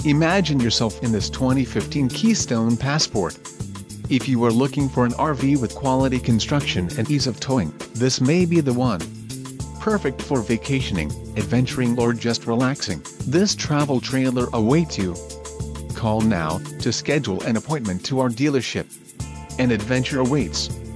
Imagine yourself in this 2015 Keystone Passport. If you are looking for an RV with quality construction and ease of towing, this may be the one. Perfect for vacationing, adventuring or just relaxing, this travel trailer awaits you. Call now to schedule an appointment to our dealership. An adventure awaits.